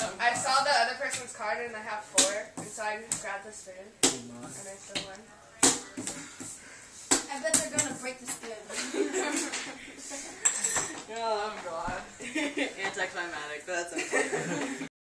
I saw the other person's card and I have 4, and so I just grabbed the spoon and I still won. I bet they're gonna break the spoon. Oh, I'm glad. Anticlimactic, but that's okay.